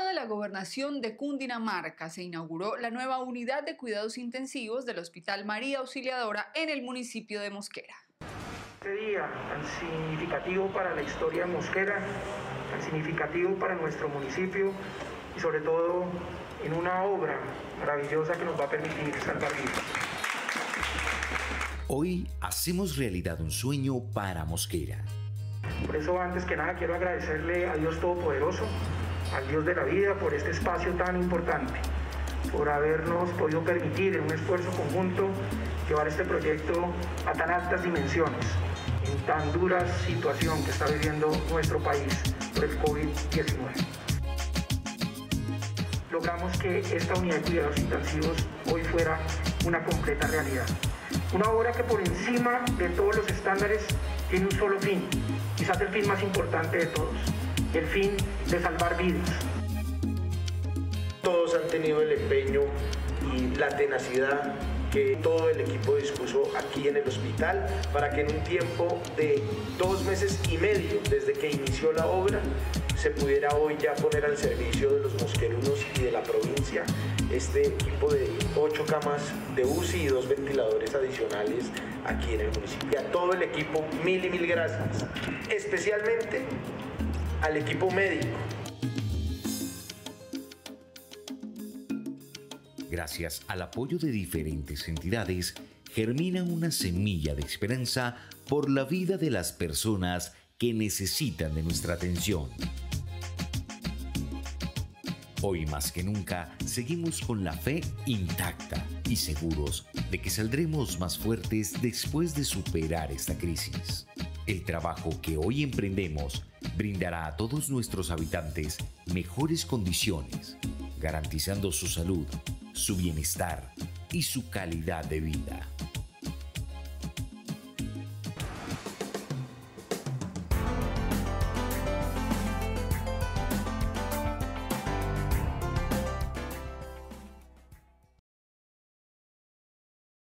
de la Gobernación de Cundinamarca se inauguró la nueva unidad de cuidados intensivos del Hospital María Auxiliadora en el municipio de Mosquera. Este día tan significativo para la historia de Mosquera, tan significativo para nuestro municipio y sobre todo en una obra maravillosa que nos va a permitir salvar vidas. Hoy hacemos realidad un sueño para Mosquera. Por eso, antes que nada, quiero agradecerle a Dios Todopoderoso, al Dios de la vida, por este espacio tan importante, por habernos podido permitir en un esfuerzo conjunto llevar este proyecto a tan altas dimensiones, en tan dura situación que está viviendo nuestro país por el COVID-19. Logramos que esta unidad de cuidados intensivos hoy fuera una completa realidad. Una obra que por encima de todos los estándares tiene un solo fin, quizás el fin más importante de todos, el fin de salvar vidas. Todos han tenido el empeño y la tenacidad que todo el equipo dispuso aquí en el hospital para que en un tiempo de 2 meses y medio desde que inició la obra se pudiera hoy ya poner al servicio de los mosquerunos y de la provincia este equipo de 8 camas de UCI y 2 ventiladores adicionales aquí en el municipio. Y a todo el equipo, mil y mil gracias, especialmente al equipo médico. Gracias al apoyo de diferentes entidades, germina una semilla de esperanza por la vida de las personas que necesitan de nuestra atención. Hoy más que nunca, seguimos con la fe intacta y seguros de que saldremos más fuertes después de superar esta crisis. El trabajo que hoy emprendemos brindará a todos nuestros habitantes mejores condiciones, garantizando su salud, su bienestar y su calidad de vida.